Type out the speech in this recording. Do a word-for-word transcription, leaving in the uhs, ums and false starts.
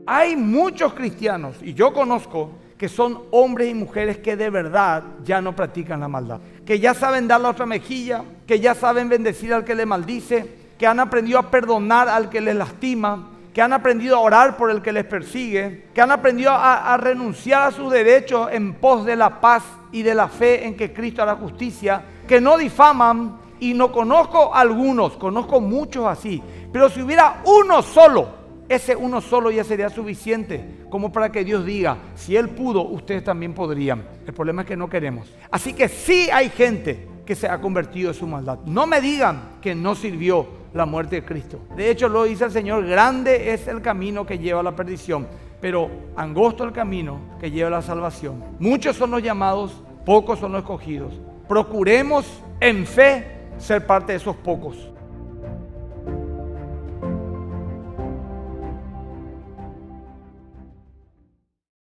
Hay muchos cristianos, y yo conozco, que son hombres y mujeres que de verdad ya no practican la maldad, que ya saben dar la otra mejilla, que ya saben bendecir al que le maldice, que han aprendido a perdonar al que les lastima, que han aprendido a orar por el que les persigue, que han aprendido a, a renunciar a sus derechos en pos de la paz y de la fe en que Cristo hará justicia, que no difaman. Y no conozco algunos, conozco muchos así, pero si hubiera uno solo, ese uno solo ya sería suficiente como para que Dios diga, si Él pudo, ustedes también podrían. El problema es que no queremos. Así que sí hay gente que se ha convertido en su maldad. No me digan que no sirvió la muerte de Cristo. De hecho, lo dice el Señor, grande es el camino que lleva a la perdición, pero angosto el camino que lleva a la salvación. Muchos son los llamados, pocos son los escogidos. Procuremos en fe ser parte de esos pocos.